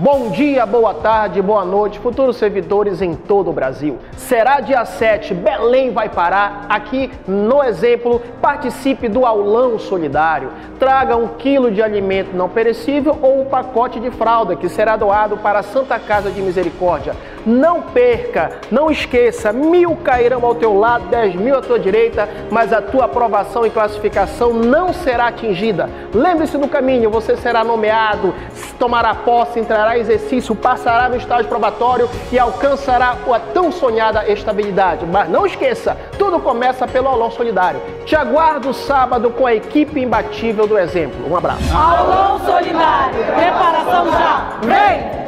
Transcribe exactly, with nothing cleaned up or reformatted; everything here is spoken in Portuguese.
Bom dia, boa tarde, boa noite, futuros servidores em todo o Brasil. Será dia sete, Belém vai parar. Aqui no exemplo, participe do aulão solidário. Traga um quilo de alimento não perecível ou um pacote de fralda que será doado para a Santa Casa de Misericórdia. Não perca, não esqueça, mil cairão ao teu lado, dez mil à tua direita, mas a tua aprovação e classificação não será atingida. Lembre-se do caminho, você será nomeado, tomará posse, entrará em exercício, passará no estágio probatório e alcançará a tão sonhada estabilidade. Mas não esqueça, tudo começa pelo aulão solidário. Te aguardo sábado com a equipe imbatível do exemplo. Um abraço. Aulão solidário, preparação já, vem!